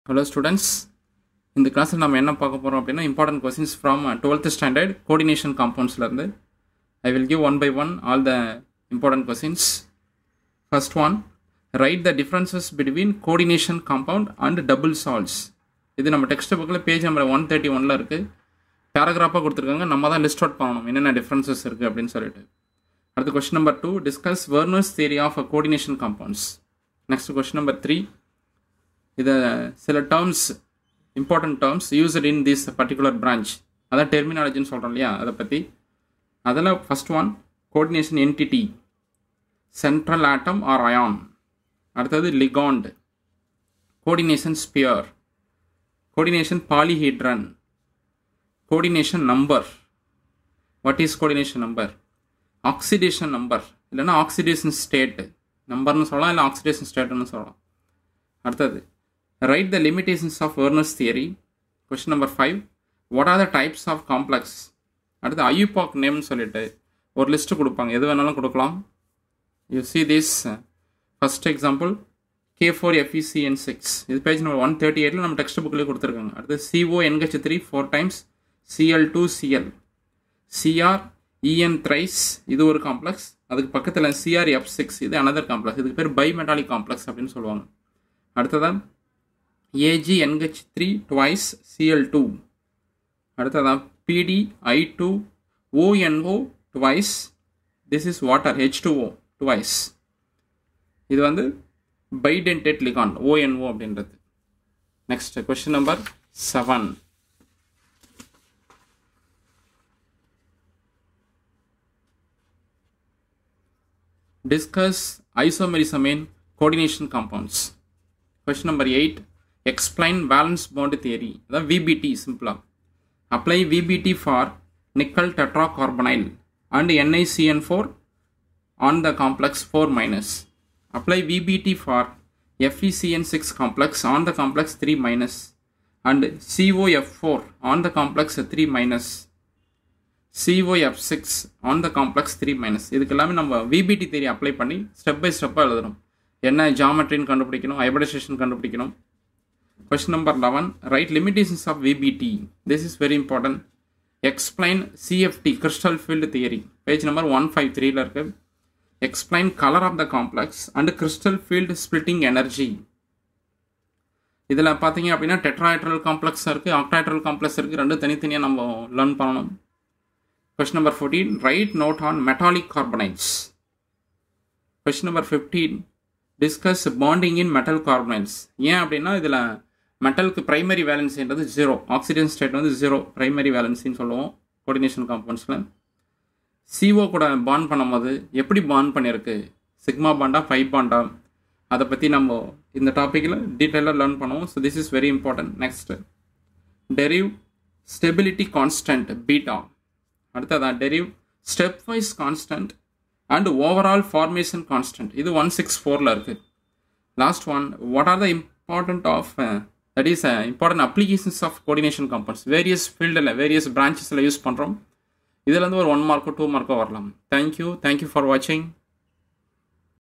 Hello students, இந்த கிளாஸில் நம்ம என்ன பார்க்க போகிறோம் அப்படின்னா important questions from 12th standard coordination compounds இருந்து. I will give one by one all the important questions. First one, write the differences between coordination compound and double salts. இது நம்ம டெக்ஸ்ட் புக்கில் பேஜ் நம்பர் 131ல இருக்குது. பேராகிராஃபாக கொடுத்துருக்காங்க, நம்ம தான் list out பண்ணணும் என்னென்ன டிஃப்ரென்சஸ் இருக்குது அப்படின்னு சொல்லிட்டு. அடுத்து question number 2, discuss Werner's theory of coordination compounds. Next question number 3, இது சில terms important terms used in this particular branch, அதான் டெர்மினாலஜின்னு சொல்கிறோம் இல்லையா, அதை பற்றி. அதில் first one coordination entity, central atom or ion. அடுத்தது ligand, coordination sphere, coordination polyhedron, coordination number. What is coordination number? Oxidation number இல்லைன்னா ஆக்சிடேஷன் ஸ்டேட்டு நம்பர்னு சொல்லலாம், இல்லை ஆக்சிடேஷன் ஸ்டேட்டுன்னு சொல்லலாம். அடுத்தது write the limitations of Werner's theory. Question number 5, what are the types of complex? அடுத்து IUPAC நேம்னு சொல்லிட்டு ஒரு list கொடுப்பாங்க, எது வேணாலும் கொடுக்கலாம். You see this first example K4FeCN6, இது பேஜ் நம்பர் 138ல நம்ம டெக்ஸ்ட் புக்கில் கொடுத்துருக்காங்க. அடுத்து CONH3 4 times Cl2Cl, CrEn thrice, இது ஒரு காம்ப்ளெக்ஸ். அதுக்கு பக்கத்தில் CrF6, இது another காம்ப்ளெக்ஸ், இதுக்கு பேர் பைமெட்டாலிக் காம்ப்ளெக்ஸ் அப்படின்னு சொல்லுவாங்க. அடுத்ததான் AgNH3 twice Cl2. அடுத்ததான் PdI2ONO twice, this is water H2O twice. இது வந்து bidentate ligand ONO அப்படின்றது. Next question number 7, discuss isomerism in coordination compounds. Question number 8, explain valence bond theory, அதாவது VBT சிம்பிளா. apply VBT for nickel tetracarbonyl and NiCN4 on the complex 4-. apply VBT for FeCN6 complex on the complex 3- and COF4 on the complex 3-, COF6 on the complex 3-. இதுக்கு எல்லாமே நம்ம VBT theory apply பண்ணி step by ஸ்டெப்பாக எழுதணும். என்ன ஜாமெட்ரின்னு கண்டுபிடிக்கணும், hybridization கண்டுபிடிக்கணும். Question number 11, write limitations of VBT. This is very important. Explain CFT crystal field theory, page number 153ல இருக்கு. Explain colour of the complex and crystal field splitting energy. இதில் பார்த்தீங்க அப்படின்னா டெட்ராஹெட்ரல் காம்ப்ளெக்ஸ் இருக்குது, ஆக்டாஹெட்ரல் காம்ப்ளெக்ஸ் இருக்குது, ரெண்டு தனித்தனியாக நம்ம லேர்ன் பண்ணணும். Question number 14, write note on metallic carbonyls. Question number 15, discuss bonding in metal carbonyls. ஏன் அப்படின்னா இதில் மெட்டலுக்கு ப்ரைமரி வேலன்சின்றது 0, ஆக்சிடென்ட் ஸ்டேட் வந்து 0, ப்ரைமரி வேலன்சின்னு சொல்லுவோம் கோஆர்டினேஷன் காம்பவுண்ட்ஸில். CO கூட பாண்ட் பண்ணும்போது எப்படி பாண்ட் பண்ணியிருக்கு, சிக்மா பாண்டா 5 பாண்டா, அதை பற்றி நம்ம இந்த டாப்பிக்கில் டீட்டெயிலாக லேர்ன் பண்ணுவோம். So this is very important. Next, derive stability constant beta. அடுத்ததான் derive step wise constant and overall formation constant, இது 164ல இருக்குது. Last one, what are the important of that is important applications of coordination compounds. Various ஃபீல்டில் various பிரான்ச்சஸில் use பண்ணுறோம். இதில் வந்து ஒரு 1 மார்க்கோ 2 மார்க்கோ வரலாம். தேங்க்யூ ஃபார் வாட்சிங்.